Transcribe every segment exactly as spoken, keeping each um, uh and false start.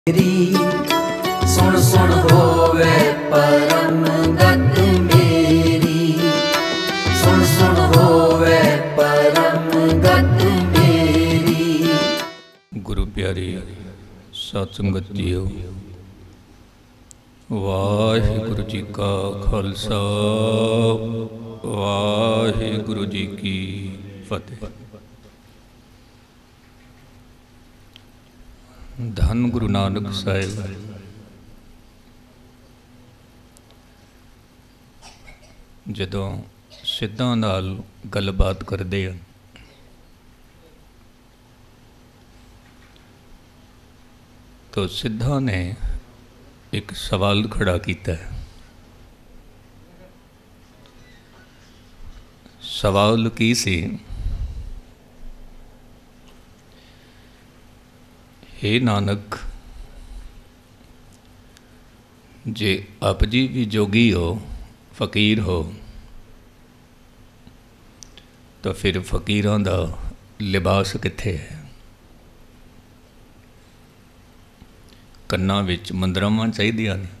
सुन सुन होवे परम गत मेरी, सुन सुन होवे परम गत मेरी। गुरु प्यारी सत संगत जीओ, वाहिगुरु जी का खालसा वाहिगुरु जी की फतेह। धन गुरु नानक साहिब जदों सिद्धां नाल गलबात करदे हैं तो सिद्धां ने एक सवाल खड़ा किया है। सवाल की सी, हे नानक, जे आप जी भी जोगी हो, फकीर हो, तो फिर फकीरां दा लिबास कित्थे है? कन्नां विच मुंदरावां चाहीदियां ने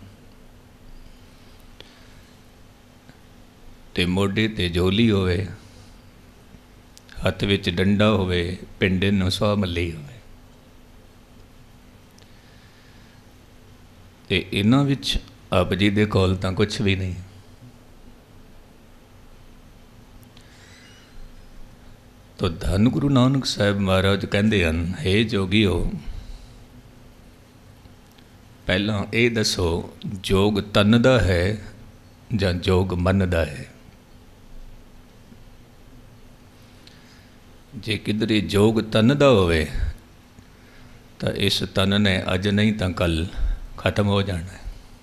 ते मोढे ते झोली होवे, हत्थ विच डंडा होवे, पिंडे नूं सुआ मल्ली होवे। ते इन्हां विच आप जी दे कोल तां कुछ भी नहीं। तो धन गुरु नानक साहिब महाराज कहते हैं, हे जोगियो, पहला ये दसो जोग तन दा है जां जोग मन दा है? जे किधरे जोग तन दा होवे तो इस तन ने अज नहीं तो कल खत्म हो जाना है।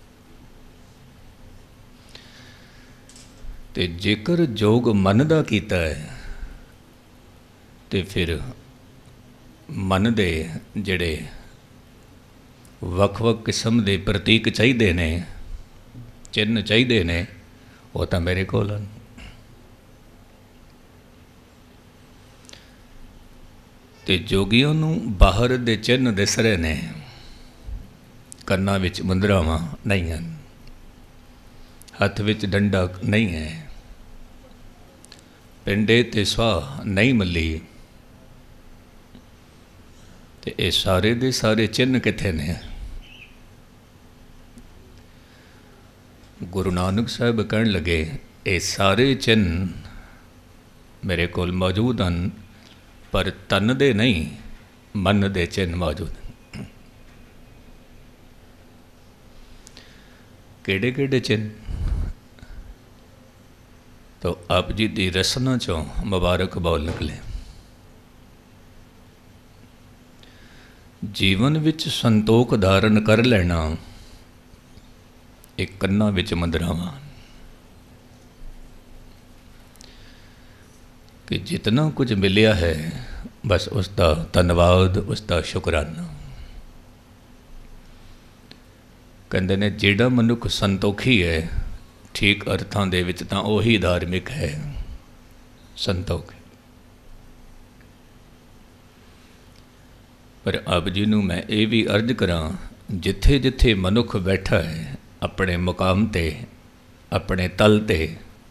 ते जेकर जोग मन दा कीता है तो फिर मन दे जड़े वख वख किस्म के प्रतीक चाहिए ने, चिन्ह चाहिए ने, वो तो मेरे कोल हैं। ते जोगियों नूं बाहर दे चिन्ह दिस रहे ने, कन्नां विच मुंदरावां नहीं हैं, हत्थ विच डंडा नहीं है, पिंडे ते सुआह नहीं मल्ली, ते ये सारे दे सारे चिन्ह कित्थे ने? गुरु नानक साहिब कहण लगे, ये सारे चिन्ह मेरे कोल मौजूद हैं, पर तन दे नहीं, मन दे चिन्ह मौजूद हैं। केड़े केड़े चिन्ह? तो आप जी की रसना चों मुबारक बौल निकले। जीवन विच संतोख धारण कर लेना, एक कन्ना विच मुंदरावां, कि जितना कुछ मिलिया है बस उसका धन्यवाद, उसका शुकराना। कहते ने जिहड़ा मनुख संतोखी है, ठीक अर्थां दे विच तां ओही धार्मिक है, संतोख। पर आप जी नूं मैं ये भी अर्ज करां, जिथे जिथे मनुख बैठा है अपने मुकाम ते, अपने तल ते,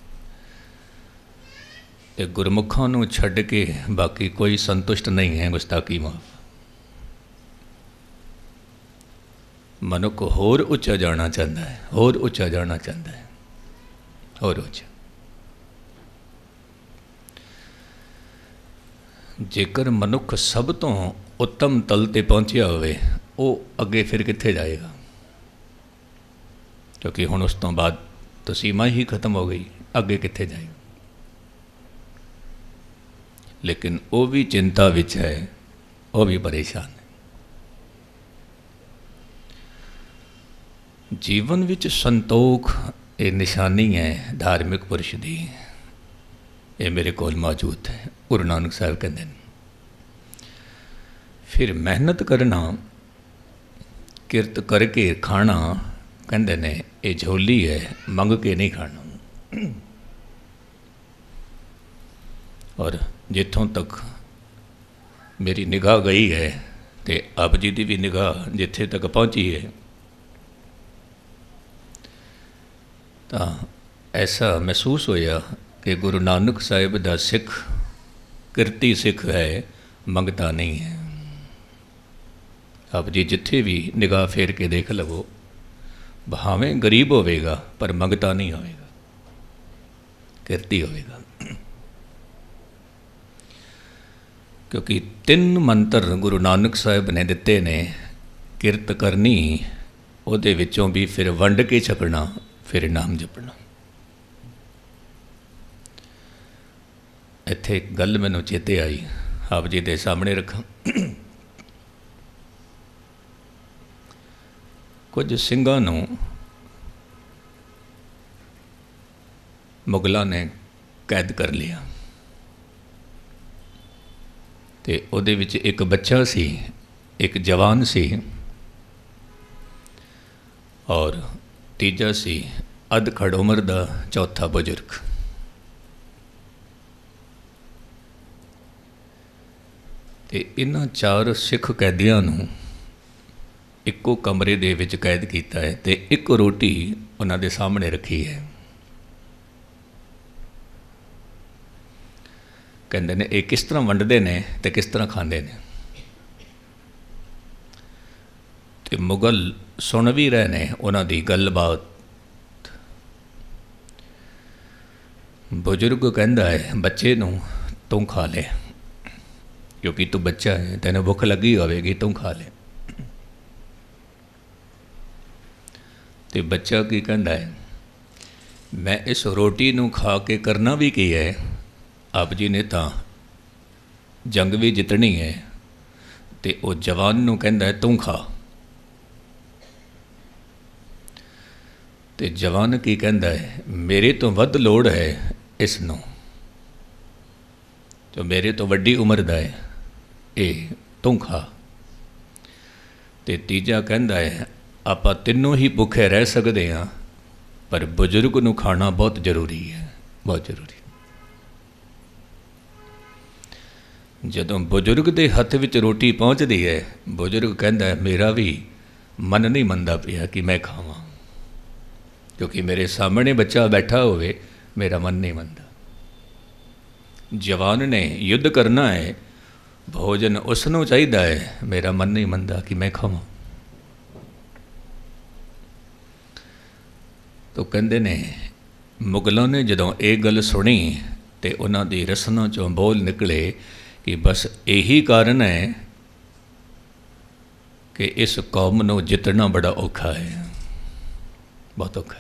ते गुरमुखां नूं छड्ड के बाकी कोई संतुष्ट नहीं है, गुस्ताखी माफ। मनुख होर उच्चा जाना चाहता है, होर उच्चा जाना चाहता है, होर उच्चा। जेकर मनुख सब तो उत्तम तल ते पहुँचया होवे, वो अगे फिर कित्थे जाएगा? क्योंकि हुण उस तो बाद तो सीमा ही खत्म हो गई, अगे कित्थे जाएगा? लेकिन वो भी चिंता विच है, वो भी परेशान है। जीवन विच संतोख ये निशानी है धार्मिक पुरुष की, ये मेरे कोल मौजूद है। गुरु नानक साहिब कहते हैं, फिर मेहनत करना, किरत करके खाना, कहते ने ये झोली है, मंग के नहीं खाना। और जिथों तक मेरी निगाह गई है ਤੇ ਆਪ ਜੀ ਦੀ ਵੀ ਨਿਗਾਹ ਜਿੱਥੇ ਤੱਕ ਪਹੁੰਚੀ ਹੈ ਤਾਂ ਐਸਾ ਮਹਿਸੂਸ ਹੋਇਆ ਕਿ ਗੁਰੂ ਨਾਨਕ ਸਾਹਿਬ ਦਾ ਸਿੱਖ ਕਿਰਤੀ ਸਿੱਖ ਹੈ, ਮੰਗਤਾ ਨਹੀਂ ਹੈ। ਆਪ ਜੀ ਜਿੱਥੇ ਵੀ ਨਿਗਾਹ ਫੇਰ ਕੇ ਦੇਖ ਲਵੋ, ਭਾਵੇਂ ਗਰੀਬ ਹੋਵੇਗਾ ਪਰ ਮੰਗਤਾ ਨਹੀਂ ਹੋਵੇਗਾ, ਕਿਰਤੀ ਹੋਵੇਗਾ। ਕਿਉਂਕਿ ਤਿੰਨ ਮੰਤਰ ਗੁਰੂ ਨਾਨਕ ਸਾਹਿਬ ਨੇ ਦਿੱਤੇ ਨੇ, ਕਿਰਤ ਕਰਨੀ, ਉਹਦੇ ਵਿੱਚੋਂ ਵੀ ਫਿਰ ਵੰਡ ਕੇ ਛਕਣਾ, ਫਿਰ ਨਾਮ ਜਪਣਾ। ਇੱਥੇ ਇੱਕ ਗੱਲ ਮੈਨੂੰ ਚੇਤੇ ਆਈ, ਆਪ ਜੀ ਦੇ ਸਾਹਮਣੇ ਰੱਖਾਂ। ਕੁਝ ਸਿੰਘਾਂ ਨੂੰ ਮੁਗਲਾਂ ਨੇ ਕੈਦ ਕਰ ਲਿਆ ਤੇ ਉਹਦੇ ਵਿੱਚ ਇੱਕ ਬੱਚਾ ਸੀ, ਇੱਕ ਜਵਾਨ ਸੀ ਔਰ ਤੀਜਾ ਸੀ ਅੱਧ ਖੜ ਉਮਰ ਦਾ ਚੌਥਾ ਬਜ਼ੁਰਗ। ਤੇ ਇਹਨਾਂ ਚਾਰ ਸਿੱਖ ਕੈਦੀਆਂ ਨੂੰ ਇੱਕੋ ਕਮਰੇ ਦੇ ਵਿੱਚ ਕੈਦ ਕੀਤਾ ਹੈ ਤੇ ਇੱਕ ਰੋਟੀ ਉਹਨਾਂ ਦੇ ਸਾਹਮਣੇ ਰੱਖੀ ਹੈ। ਕਹਿੰਦੇ ਨੇ ਇਹ ਕਿਸ ਤਰ੍ਹਾਂ ਵੰਡਦੇ ਨੇ ਤੇ ਕਿਸ ਤਰ੍ਹਾਂ ਖਾਂਦੇ ਨੇ। ਤੇ ਮੁਗਲ ਸੁਣ ਵੀ ਰਹੇ ਨੇ ਉਹਨਾਂ ਦੀ ਗੱਲਬਾਤ। ਬਜ਼ੁਰਗ ਕਹਿੰਦਾ ਹੈ ਬੱਚੇ ਨੂੰ, ਤੂੰ ਖਾ ਲੈ, ਕਿਉਂਕਿ ਤੂੰ ਬੱਚਾ ਹੈ, ਤੈਨੂੰ ਭੁੱਖ ਲੱਗੀ ਹੋਵੇਗੀ, ਤੂੰ ਖਾ ਲੈ। ਤੇ ਬੱਚਾ ਕੀ ਕਹਿੰਦਾ ਹੈ, ਮੈਂ ਇਸ ਰੋਟੀ ਨੂੰ ਖਾ ਕੇ ਕਰਨਾ ਵੀ ਕੀ ਹੈ, ਆਪ ਜੀ ਨੇ ਤਾਂ ਜੰਗ ਵੀ ਜਿੱਤਣੀ ਹੈ। ਤੇ ਉਹ ਜਵਾਨ ਨੂੰ ਕਹਿੰਦਾ ਹੈ ਤੂੰ ਖਾ। ਤੇ ਜਵਾਨ ਕੀ ਕਹਿੰਦਾ ਹੈ, ਮੇਰੇ ਤੋਂ ਵੱਧ ਲੋੜ ਹੈ ਇਸ ਨੂੰ, ਜੋ ਮੇਰੇ ਤੋਂ ਵੱਡੀ ਉਮਰ ਦਾ ਹੈ, ਇਹ ਤੂੰ ਖਾ। ਤੇ ਤੀਜਾ ਕਹਿੰਦਾ ਹੈ ਆਪਾਂ ਤਿੰਨੋਂ ਹੀ ਭੁੱਖੇ ਰਹਿ ਸਕਦੇ ਹਾਂ, ਪਰ ਬਜ਼ੁਰਗ ਨੂੰ ਖਾਣਾ ਬਹੁਤ ਜ਼ਰੂਰੀ ਹੈ, ਬਹੁਤ ਜ਼ਰੂਰੀ। ਜਦੋਂ ਬਜ਼ੁਰਗ ਦੇ ਹੱਥ ਵਿੱਚ ਰੋਟੀ ਪਹੁੰਚਦੀ ਹੈ, ਬਜ਼ੁਰਗ ਕਹਿੰਦਾ ਹੈ ਮੇਰਾ ਵੀ ਮਨ ਨਹੀਂ ਮੰਨਦਾ ਪਿਆ ਕਿ ਮੈਂ ਖਾਵਾਂ, ਕਿਉਂਕਿ ਮੇਰੇ ਸਾਹਮਣੇ ਬੱਚਾ ਬੈਠਾ ਹੋਵੇ, ਮੇਰਾ ਮਨ ਨਹੀਂ ਮੰਨਦਾ। ਜਵਾਨ ਨੇ ਯੁੱਧ ਕਰਨਾ ਹੈ, ਭੋਜਨ ਉਸ ਨੂੰ ਚਾਹੀਦਾ ਹੈ, ਮੇਰਾ ਮਨ ਨਹੀਂ ਮੰਨਦਾ ਕਿ ਮੈਂ ਖਾਵਾਂ। ਤੋ ਕਹਿੰਦੇ ਨੇ ਮੁਗਲਾਂ ਨੇ ਜਦੋਂ ਇਹ ਗੱਲ ਸੁਣੀ ਤੇ ਉਹਨਾਂ ਦੀ ਰਸਨਾ ਚੋਂ ਬੋਲ ਨਿਕਲੇ ਕਿ ਬਸ ਇਹੀ ਕਾਰਨ ਹੈ ਕਿ ਇਸ ਕੌਮ ਨੂੰ ਜਿੱਤਣਾ ਬੜਾ ਔਖਾ ਹੈ, ਬਹੁਤ ਔਖਾ ਹੈ।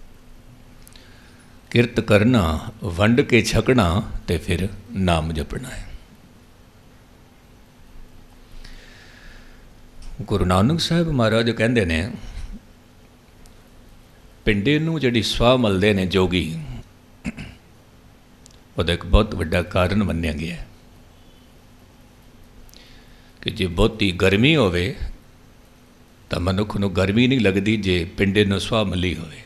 ਕਿਰਤ ਕਰਨਾ, ਵੰਡ ਕੇ ਛਕਣਾ ਤੇ ਫਿਰ ਨਾਮ ਜਪਣਾ ਹੈ। ਗੁਰੂ ਨਾਨਕ ਸਾਹਿਬ ਮਹਾਰਾਜ ਕਹਿੰਦੇ ਨੇ ਪਿੰਡੇ ਨੂੰ ਜਿਹੜੀ ਸਵਾਹ ਮਲਦੇ ਨੇ ਜੋਗੀ, ਉਹਦਾ ਇੱਕ ਬਹੁਤ ਵੱਡਾ ਕਾਰਨ ਮੰਨਿਆ ਗਿਆ ਕਿ ਜੇ ਬਹੁਤੀ ਗਰਮੀ ਹੋਵੇ ਤਾਂ ਮਨੁੱਖ ਨੂੰ ਗਰਮੀ ਨਹੀਂ ਲੱਗਦੀ ਜੇ ਪਿੰਡੇ ਨੂੰ ਸਵਾਹ ਮਲੀ ਹੋਵੇ।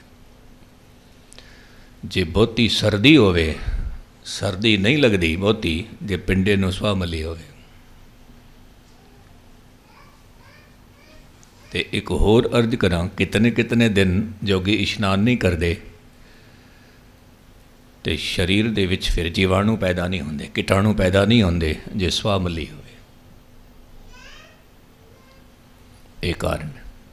ਜੇ ਬਹੁਤੀ ਸਰਦੀ ਹੋਵੇ, ਸਰਦੀ ਨਹੀਂ ਲੱਗਦੀ ਬਹੁਤੀ ਜੇ ਪਿੰਡੇ ਨੂੰ ਸਵਾਹ ਮਲੀ ਹੋਵੇ। ਤੇ ਇੱਕ ਹੋਰ ਅਰਜ਼ ਕਰਾਂ, ਕਿਤਨੇ ਕਿਤਨੇ ਦਿਨ ਜੋਗੀ ਇਸ਼ਨਾਨ ਨਹੀਂ ਕਰਦੇ ਤੇ ਸਰੀਰ ਦੇ ਵਿੱਚ ਫਿਰ ਜੀਵਾਣੂ ਪੈਦਾ ਨਹੀਂ ਹੁੰਦੇ, ਕੀਟਾਣੂ ਪੈਦਾ ਨਹੀਂ ਹੁੰਦੇ ਜੇ ਸਵਾਹ ਮਲੀ ਹੋਵੇ। ਇਹ ਕਾਰਨ।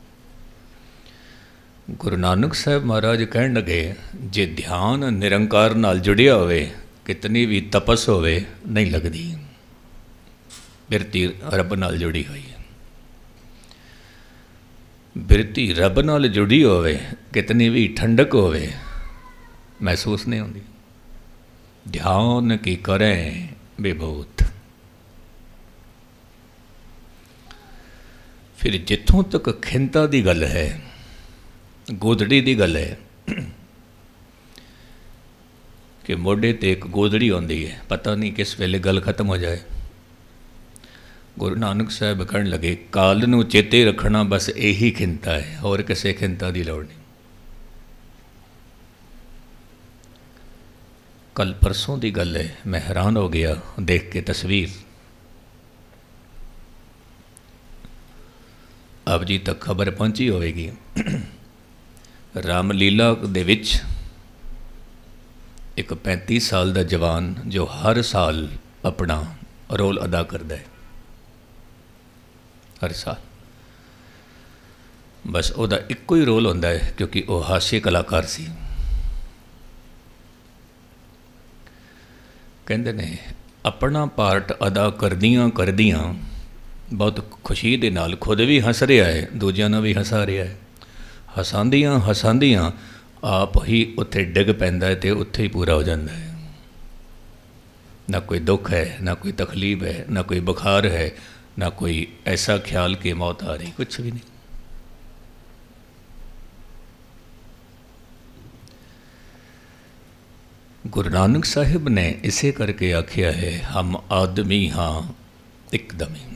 ਗੁਰੂ ਨਾਨਕ ਸਾਹਿਬ ਮਹਾਰਾਜ ਕਹਿਣ ਲੱਗੇ ਜੇ ਧਿਆਨ ਨਿਰੰਕਾਰ ਨਾਲ ਜੁੜਿਆ ਹੋਵੇ, ਕਿਤਨੀ ਵੀ ਤਪਸ ਹੋਵੇ ਨਹੀਂ ਲੱਗਦੀ, ਬਿਰਤੀ ਰੱਬ ਨਾਲ ਜੁੜੀ ਹੋਈ ਹੈ। ਬਿਰਤੀ ਰੱਬ ਨਾਲ ਜੁੜੀ ਹੋਵੇ, ਕਿਤਨੀ ਵੀ ਠੰਡਕ ਹੋਵੇ ਮਹਿਸੂਸ ਨਹੀਂ ਹੁੰਦੀ। ਧਿਆਨ ਕੀ ਕਰੇ ਬੇਬੂਤ। ਫਿਰ ਜਿੱਥੋਂ ਤੱਕ ਖਿੰਤਾ ਦੀ ਗੱਲ ਹੈ, ਗੋਦੜੀ ਦੀ ਗੱਲ ਹੈ ਕਿ ਮੋਢੇ 'ਤੇ ਇੱਕ ਗੋਦੜੀ ਆਉਂਦੀ ਹੈ, ਪਤਾ ਨਹੀਂ ਕਿਸ ਵੇਲੇ ਗੱਲ ਖਤਮ ਹੋ ਜਾਏ। ਗੁਰੂ ਨਾਨਕ ਸਾਹਿਬ ਕਹਿਣ ਲੱਗੇ ਕਾਲ ਨੂੰ ਚੇਤੇ ਰੱਖਣਾ ਬਸ ਇਹੀ ਖਿੰਤਾ ਹੈ, ਹੋਰ ਕਿਸੇ ਖਿੰਤਾ ਦੀ ਲੋੜ ਨਹੀਂ। ਕੱਲ ਪਰਸੋਂ ਦੀ ਗੱਲ ਹੈ, ਮੈਂ ਹੈਰਾਨ ਹੋ ਗਿਆ ਦੇਖ ਕੇ ਤਸਵੀਰ। ਆਪ ਜੀ ਤੱਕ ਖਬਰ ਪਹੁੰਚੀ ਹੋਵੇਗੀ। ਰਾਮਲੀਲਾ ਦੇ ਵਿੱਚ ਇੱਕ ਪੈਂਤੀ ਸਾਲ ਦਾ ਜਵਾਨ ਜੋ ਹਰ ਸਾਲ ਆਪਣਾ ਰੋਲ ਅਦਾ ਕਰਦਾ ਹੈ, ਹਰ ਸਾਲ। ਬਸ ਉਹਦਾ ਇੱਕੋ ਹੀ ਰੋਲ ਹੁੰਦਾ ਹੈ, ਕਿਉਂਕਿ ਉਹ ਹਾਸੇ ਕਲਾਕਾਰ ਸੀ। ਕਹਿੰਦੇ ਨੇ ਆਪਣਾ ਪਾਰਟ ਅਦਾ ਕਰਦਿਆਂ ਕਰਦਿਆਂ ਬਹੁਤ ਖੁਸ਼ੀ ਦੇ ਨਾਲ ਖੁਦ ਵੀ ਹੱਸ ਰਿਹਾ ਹੈ, ਦੂਜਿਆਂ ਨੂੰ ਵੀ ਹਸਾ ਰਿਹਾ ਹੈ। ਹਸਾਉਂਦਿਆਂ ਹਸਾਉਂਦਿਆਂ ਆਪ ਹੀ ਉੱਥੇ ਡਿੱਗ ਪੈਂਦਾ ਹੈ ਅਤੇ ਉੱਥੇ ਹੀ ਪੂਰਾ ਹੋ ਜਾਂਦਾ ਹੈ। ਨਾ ਕੋਈ ਦੁੱਖ ਹੈ, ਨਾ ਕੋਈ ਤਕਲੀਫ ਹੈ, ਨਾ ਕੋਈ ਬੁਖਾਰ ਹੈ, ਨਾ ਕੋਈ ऐसा ख्याल कि मौत आ रही, कुछ भी नहीं। गुरु नानक साहिब ने इसे करके आख्या है, हम आदमी हाँ एकदमी।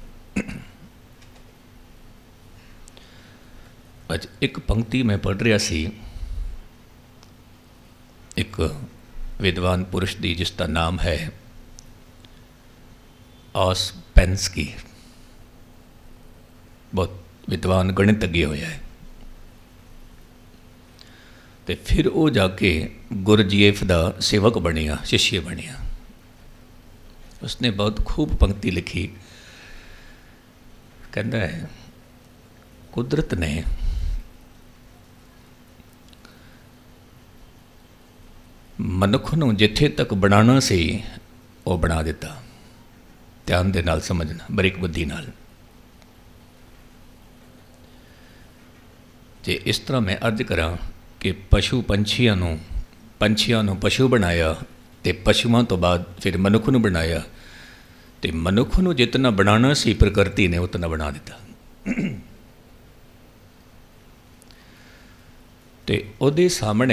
अज एक पंक्ति मैं पढ़ रहा सी, एक विद्वान पुरुष दी जिसका नाम है ऑस्पेंस्की, बहुत विद्वान गणितज्ञ होया है। तो फिर वो जाके गुरजीएफ का सेवक बनिया, शिष्य बनिया। उसने बहुत खूब पंक्ति लिखी, कहता है कुदरत ने मनुख नूं जिथे तक बनाना सी वो बना दिता। ध्यान दे नाल समझना, बरीक बुद्धि नाल। जे इस तरह मैं अर्ज करा कि पशु पंछियां नूं पंछियां नूं पशु बनाया, तो पशुओं तो बाद फिर मनुख नूं बनाया, तो मनुख नूं जितना बनाना सी प्रकृति ने उतना बना दिता। तो उहदे सामने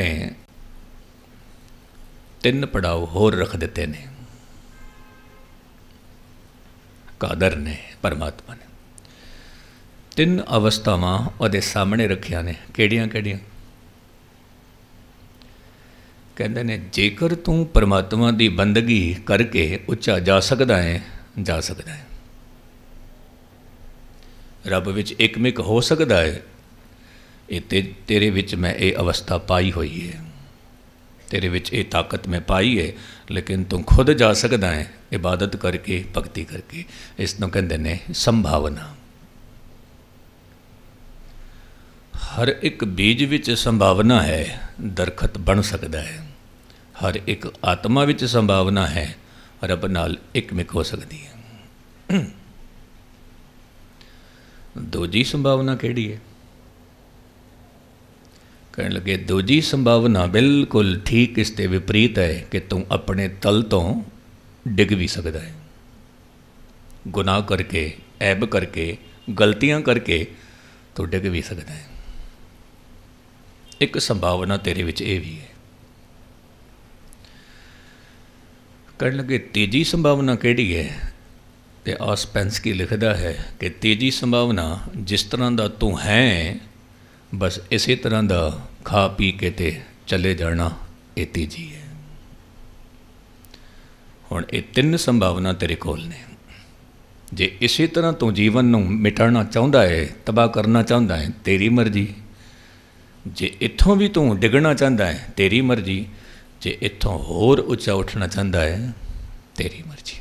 तीन पड़ाव होर रख दिते ने कादर ने, परमात्मा ने। तीन अवस्थावां उहदे सामने रखिया ने। किहड़ियां किहड़ियां? कहते ने जेकर तू परमात्मा की बंदगी करके उच्चा जा सकदा है, जा सकदा है। रब विच एकमिक हो सकदा है, ये ते, तेरे विच मैं ये अवस्था पाई हुई है, तेरे विच ये ताकत मैं पाई है, लेकिन तू खुद जा सकदा है इबादत करके, भगती करके। इसनों कहते ने संभावना। हर एक बीज विच संभावना है, दरखत बन सकता है। हर एक आत्मा विच संभावना है, रब नाल एकमिक हो सकती है। दूजी संभावना केड़ी है? कहने लगे दूजी संभावना बिल्कुल ठीक इसते विपरीत है कि तू अपने तल तो डिग भी सकता है। गुनाह करके, ऐब करके, गलतियां करके तो डिग भी सकता है। एक संभावना तेरे विच ये भी है। कहने लगे तीजी संभावना केड़ी है? तो ऑस्पेंस्की लिखता है कि तीजी संभावना जिस तरह का तू है बस इसी तरह का खा पी के ते चले जाना, ये तीजी है। हुण ये तीन संभावना तेरे कोल ने। जे इसी तरह तू जीवन नूं मिटाना चाहुंदा है, तबाह करना चाहुंदा है, तेरी मर्जी। जे इत्थों भी तू डिगना चाहता है, तेरी मर्जी। जे इत्थों होर उच्चा उठना चाहता है, तेरी मर्जी।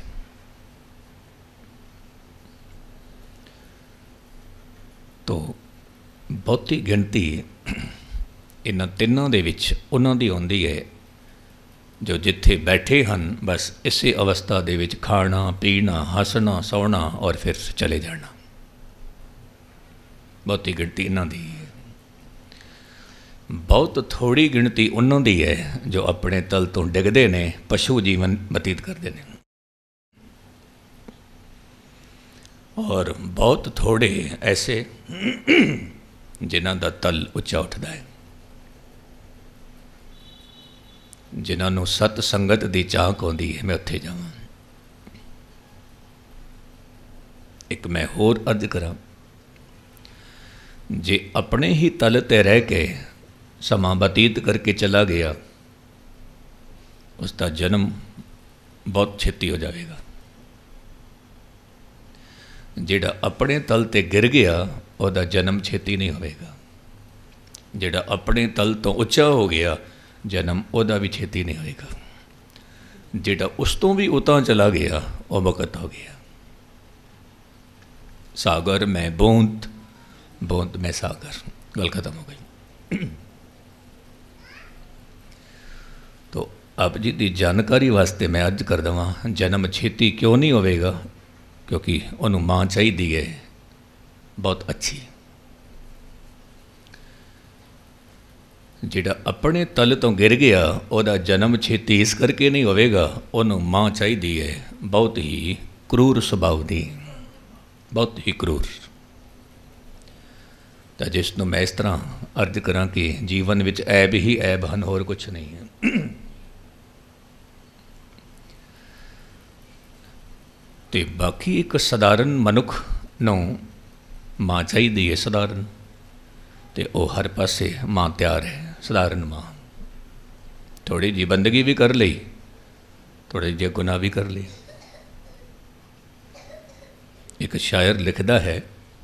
तो बहुती गिनती इन्हां तिन्नां दे विच उन्हां दी आउंदी है जो जिथे बैठे हैं बस इसी अवस्था दे विच खाना पीना हसना सोना और फिर चले जाना। बहुती गिनती इन्हां दी है। बहुत थोड़ी गिनती उन्हां दी है जो अपने तल तो डिगदे ने, पशु जीवन बतीत करते हैं, और बहुत थोड़े ऐसे जिन्हां दा तल उच्चा उठदा है, जिन्हां नूं सत संगत दी चाहक आउंदी है, मैं उत्थे जावां। एक मैं होर अर्ज करा, जे अपने ही तल ते रह के समा बतीत करके चला गया, उसका जन्म बहुत छेती हो जाएगा। जिहड़ा अपने तल ते गिर गया ਉਹਦਾ ਜਨਮ ਛੇਤੀ ਨਹੀਂ ਹੋਵੇਗਾ। ਜਿਹੜਾ ਆਪਣੇ ਤਲ ਤੋਂ ਉੱਚਾ ਹੋ ਗਿਆ, ਜਨਮ ਉਹਦਾ ਵੀ ਛੇਤੀ ਨਹੀਂ ਹੋਵੇਗਾ। ਜਿਹੜਾ ਉਸ ਤੋਂ ਵੀ ਉਤਾਂ ਚਲਾ ਗਿਆ, ਉਹ ਵਕਤ ਹੋ ਗਿਆ। ਸਾਗਰ ਮੈਂ ਬੂੰਦ, ਬੂੰਦ ਮੈਂ ਸਾਗਰ, ਗੱਲ ਖਤਮ ਹੋ ਗਈ। ਤੋ ਆਪ ਜੀ ਦੀ ਜਾਣਕਾਰੀ ਵਾਸਤੇ ਮੈਂ ਅੱਜ ਕਰ ਦੇਵਾਂ, ਜਨਮ ਛੇਤੀ ਕਿਉਂ ਨਹੀਂ ਹੋਵੇਗਾ? ਕਿਉਂਕਿ ਉਹਨੂੰ ਮਾਂ ਚਾਹੀਦੀ ਹੈ ਬਹੁਤ ਅੱਛੀ। ਜਿਹੜਾ ਆਪਣੇ ਤਲ ਤੋਂ ਗਿਰ ਗਿਆ, ਉਹਦਾ ਜਨਮ ਛੇਤੀ ਇਸ ਕਰਕੇ ਨਹੀਂ ਹੋਵੇਗਾ, ਉਹਨੂੰ ਮਾਂ ਚਾਹੀਦੀ ਹੈ ਬਹੁਤ ਹੀ ਕਰੂਰ ਸੁਭਾਅ ਦੀ, ਬਹੁਤ ਹੀ ਕਰੂਰ। ਤਾਂ ਜਿਸ ਨੂੰ ਮੈਂ ਇਸ ਤਰ੍ਹਾਂ ਅਰਜ਼ ਕਰਾਂ ਕਿ ਜੀਵਨ ਵਿੱਚ ਐਬ ਹੀ ਐਬ ਹਨ, ਹੋਰ ਕੁਛ ਨਹੀਂ ਹੈ। ਅਤੇ ਬਾਕੀ ਇੱਕ ਸਧਾਰਨ ਮਨੁੱਖ ਨੂੰ ਮਾਂ ਚਾਹੀਦੀ ਹੈ, ਸਧਾਰਨ, ਅਤੇ ਉਹ ਹਰ ਪਾਸੇ ਮਾਂ ਤਿਆਰ ਹੈ। ਸਧਾਰਨ ਮਾਂ ਥੋੜ੍ਹੀ ਜਿਹੀ ਬੰਦਗੀ ਵੀ ਕਰ ਲਈ, ਥੋੜ੍ਹੇ ਜਿਹੇ ਗੁਨਾਹ ਵੀ ਕਰ ਲਈ। ਇੱਕ ਸ਼ਾਇਰ ਲਿਖਦਾ ਹੈ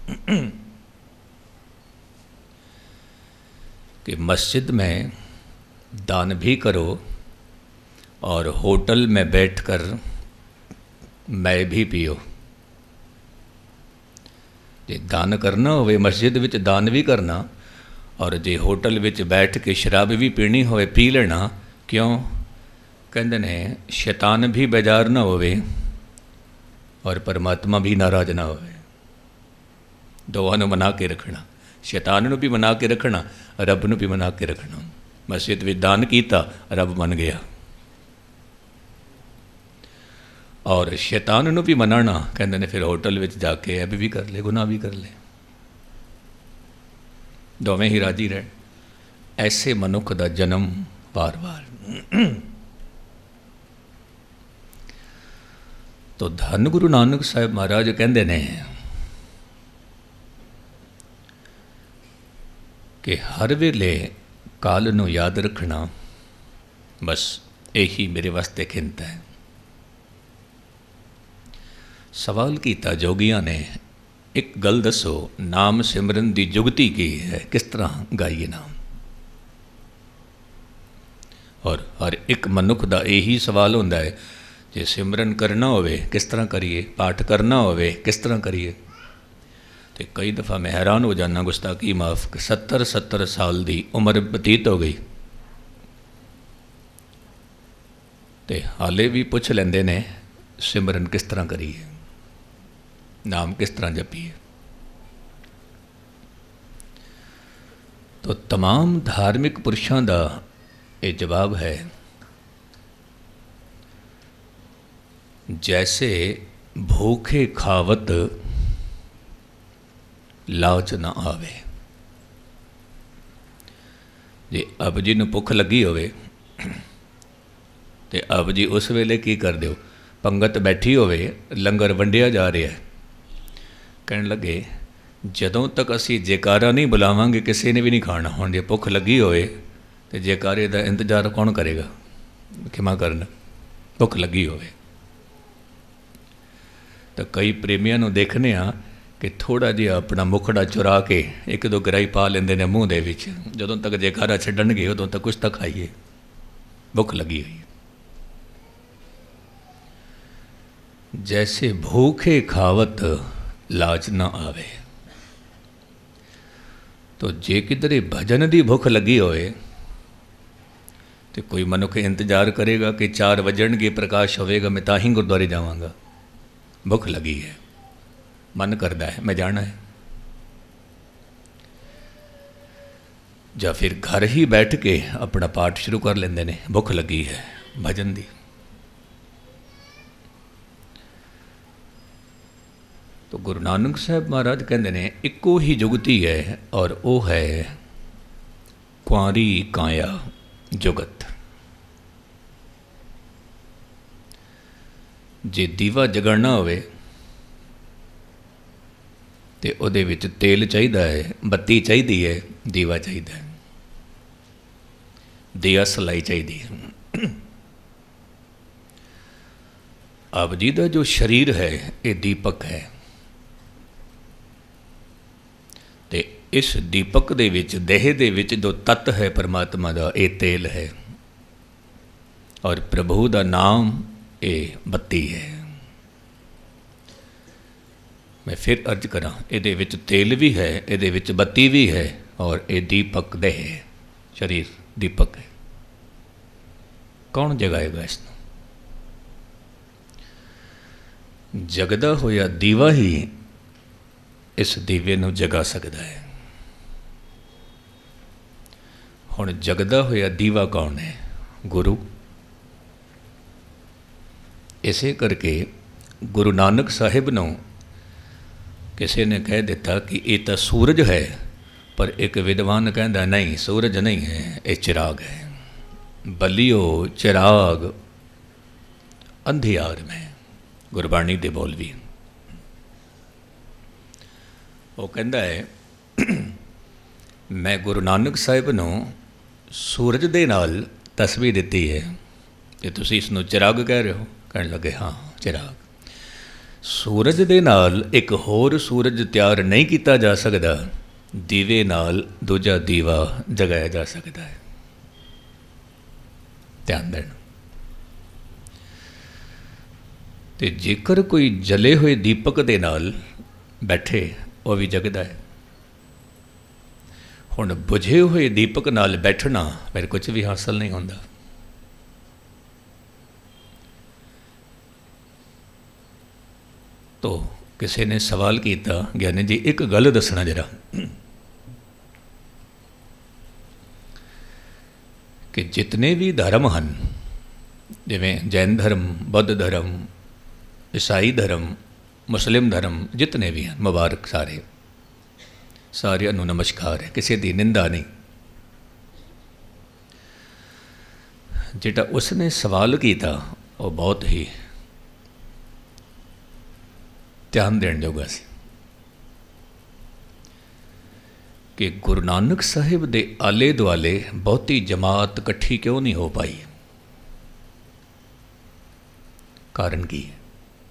कि मस्जिद में दान भी करो और होटल में बैठकर मैं भी पियो। जे दान करना होवे मस्जिद विच दान भी करना, और जे होटल विच बैठ के शराब भी पीनी होवे पी लेना। क्यों? कहते ने शैतान भी बेजार ना होवे और परमात्मा भी नाराज ना होवे। दोवां नूं मना के रखना, शैतान नूं भी मना के रखना, रब नूं भी मना के रखना। मस्जिद विच दान कीता, रब मन गया, और शैतान नूं भी मनाना, कहते ने फिर होटल विच जाके ऐब भी कर ले, गुनाह भी कर ले, दोवें ही राजी रहन। ऐसे मनुख दा जन्म वार वार। तो धन गुरु नानक साहिब महाराज कहते ने कि हर वेले काल नूं याद रखना, बस यही मेरे वास्ते खिंत है। सवाल किया जोगियां ने, एक गल दसो, नाम सिमरन की जुगती की है, किस तरह गाइए नाम? और हर एक मनुख का यही सवाल होता है, जे सिमरन करना होवे किस तरह करिए, पाठ करना होवे किस तरह करिए। तो कई दफ़ा मैं हैरान हो जाना, गुस्ताखी माफ़, कि सत्तर सत्तर साल की उम्र बतीत हो गई, तो हाले भी पूछ लेंदे ने सिमरन किस तरह करिए, नाम किस तरह जपीए। तो तमाम धार्मिक पुरुषों का ये जवाब है, जैसे भूखे खावत लाच न आवे। जे अब जी नूं भुख लगी होवे ते अब जी उस वेले की कर दो, पंगत बैठी होवे, लंगर वंडिया जा रहा है, कहन लगे जदों तक असी जयकारा नहीं बुलावांगे किसी ने भी नहीं खाना। हुण जे भुख लगी होवे तो जयकारे का इंतजार कौन करेगा? खिमा करना, भुख लगी होवे। तो कई प्रेमियों नूं देखने आ कि थोड़ा जिहा अपना मुखड़ा चुरा के एक दो गिराई पा लेंदे ने मूँह दे विच, जदों तक जयकारा छड्डणगे उदों तक कुछ तक खाइए, भुख लगी हुई। जैसे भूखे खावत लाज न आवे। तो जे किधरे भजन की भुख लगी होए तो कोई मनुख इंतजार करेगा कि चार वजणगे प्रकाश होवेगा, मैं तां ही गुरुद्वारे जावांगा। भुख लगी है, मन करता है मैं जाना है, या फिर घर ही बैठ के अपना पाठ शुरू कर लेंदे ने, भुख लगी है भजन दी। तो गुरु नानक साहब महाराज कहते हैं इक्को ही जुगती है, और वो है कुआरी काया जुगत। जे दीवा जगाना होवे ते उहदे विच तेल चाहिदा है, बत्ती चाहिदी है, दीवा चाहिदा है, दिया सलाई चाहिदी है। आप जी का जो शरीर है ये दीपक है, इस दीपक दे विच देह दे विच जो तत्त है परमात्मा का, ये तेल है, और प्रभु का नाम ये बत्ती है। मैं फिर अर्ज करा, ये विच तेल भी है, ये विच बत्ती भी है, और ये दीपक देह है, शरीर दीपक है। कौन जगाएगा इसनूं? जगदा होया दीवा ही इस दीवे नूं जगा सकता है। हुण जगदा होया दीवा कौन है? गुरु। इसे करके गुरु नानक साहिब नूं किसी ने कह दिता कि ये तो सूरज है, पर एक विद्वान कहता नहीं, सूरज नहीं है, ये चिराग है। बलियो चिराग अंधियार में, गुरबाणी दे बोल भी। वो कहता है मैं गुरु नानक साहिब नूं सूरज दे नाल तस्वीर दी है, कि तुसीं इसनूं चिराग कह रहे हो? कहने लगे हाँ चिराग। सूरज दे नाल एक होर सूरज तैयार नहीं किया जा सकता, दीवे नाल दूजा दीवा जगाया जा सकता है। ध्यान देना। ते जेकर कोई जले हुए दीपक दे नाल बैठे, वह भी जगदा है। हुण बुझे हुए दीपक नाल बैठना फिर कुछ भी हासिल नहीं होता। तो किसी ने सवाल किया, ज्ञानी जी एक गल दसना जरा, कि जितने भी धर्म हैं, जिवें जैन धर्म, बौद्ध धर्म, ईसाई धर्म, मुस्लिम धर्म, जितने भी हैं, मुबारक सारे, सारे नूं नमस्कार है, किसी की निंदा नहीं। जिहड़ा उसने सवाल किया वो बहुत ही ध्यान देने जोगा सी, कि गुरु नानक साहिब दे आले दुआले बहुती जमात इकट्ठी क्यों नहीं हो पाई? कारण की है?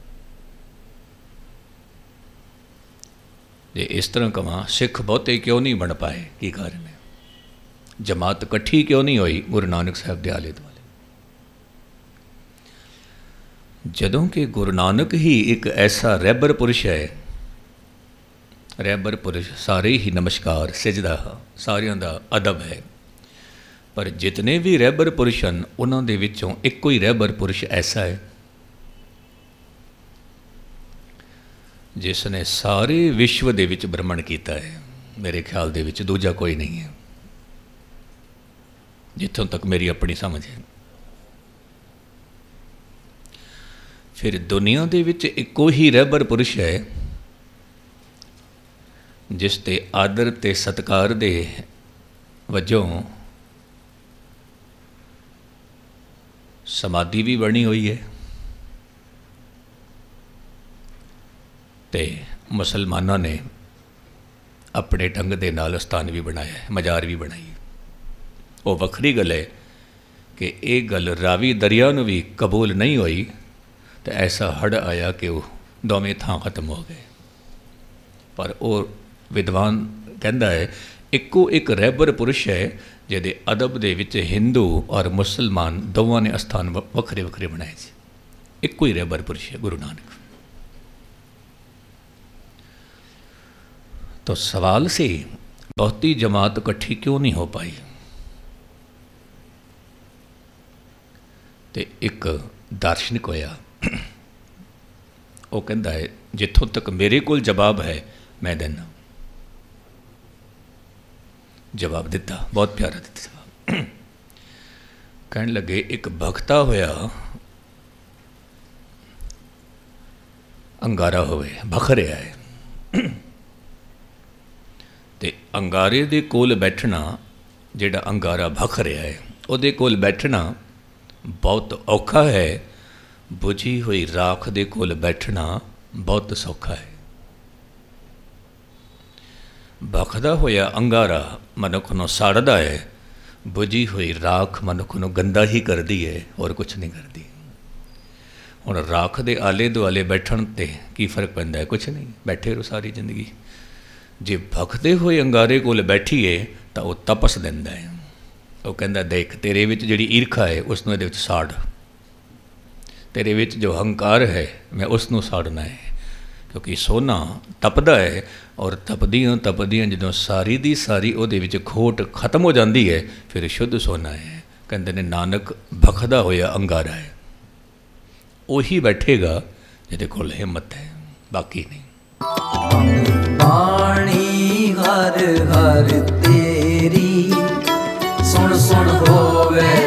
जे इस तरह कवां, सिख बहुते क्यों नहीं बन पाए, की कारण है? जमात इकट्ठी क्यों नहीं हुई गुरु नानक साहिब दे आले दुआले? जदों कि गुरु नानक ही एक ऐसा रहबर पुरुष है, रहबर पुरुष सारे ही नमस्कार सिजदा, सारियां दा अदब है, पर जितने भी रहबर पुरुष हैं उन्हों दे विचों एक कोई रहबर पुरुष ऐसा है जिसने सारे विश्व दे विच भ्रमण किया है। मेरे ख्याल दे विच दूजा कोई नहीं है, जिथों तक मेरी अपनी समझ है। फिर दुनिया दे विच इको ही रहबर पुरुष है जिस ते आदर ते सत्कार दे वजों समाधि भी बनी हुई है, ते मुसलमानों ने अपने ढंग दे नाल स्थान भी बनाया है, मजार भी बनाई है। वो वखरी गल है कि एक गल रावी दरिया नूं भी कबूल नहीं हुई, तो ऐसा हड़ आया कि वो दोवें थां खत्म हो गए। पर वो विद्वान कहता है इको एक रहबर पुरुष है जिहदे अदब दे विच हिंदू और मुसलमान दोवां ने स्थान वखरे वखरे बनाए सी। इको ही रहबर पुरुष है गुरु नानक। तो सवाल से बहुती जमात इकट्ठी क्यों नहीं हो पाई? तो एक दार्शनिक होया, वो कहता है जिथों तक मेरे कोल जवाब है मैं देना। जवाब दिता, बहुत प्यारा दिता जवाब। कहन लगे एक भगता होया अंगारा होवे, भख रहा है, ते अंगारे दे कोल बैठना, जिहड़ा अंगारा भख रहा है उहदे कोल बैठना बहुत औखा है, बुझी हुई राख दे कोल बैठना बहुत सौखा है। भखदा होया अंगारा मनुख नूं साड़दा है, बुझी हुई राख मनुख नूं गंदा ही करदी है और कुछ नहीं करती। हुण राख दे आले दुआले बैठण ते की फर्क पैंदा है? कुछ नहीं, बैठे रहो सारी जिंदगी। ਜੇ ਭਖਦੇ ਹੋਏ ਅੰਗਾਰੇ ਕੋਲ ਬੈਠੀਏ ਤਾਂ ਉਹ ਤਪਸ ਦਿੰਦਾ ਹੈ। ਉਹ ਕਹਿੰਦਾ ਦੇਖ ਤੇਰੇ ਵਿੱਚ ਜਿਹੜੀ ਈਰਖਾ ਹੈ ਉਸ ਨੂੰ ਇਹਦੇ ਵਿੱਚ ਸਾੜ, ਤੇਰੇ ਵਿੱਚ ਜੋ ਹੰਕਾਰ ਹੈ ਮੈਂ ਉਸ ਨੂੰ ਸਾੜਨਾ ਹੈ। ਕਿਉਂਕਿ ਸੋਨਾ ਤਪਦਾ ਹੈ ਔਰ ਤਪਦੀਆਂ ਤਪਦੀਆਂ ਜਦੋਂ ਸਾਰੀ ਦੀ ਸਾਰੀ ਉਹਦੇ ਵਿੱਚ ਖੋਟ ਖਤਮ ਹੋ ਜਾਂਦੀ ਹੈ ਫਿਰ ਸ਼ੁੱਧ ਸੋਨਾ ਹੈ। ਕਹਿੰਦੇ ਨੇ ਨਾਨਕ ਭਖਦਾ ਹੋਇਆ ਅੰਗਾਰਾ ਹੈ, ਉਹੀ ਬੈਠੇਗਾ ਜਿਹਦੇ ਕੋਲ ਹਿੰਮਤ ਹੈ, ਬਾਕੀ ਨਹੀਂ। ਬਾਣੀ ਹਰ ਹਰ ਤੇਰੀ ਸੁਣ ਸੁਣ ਹੋਵੇ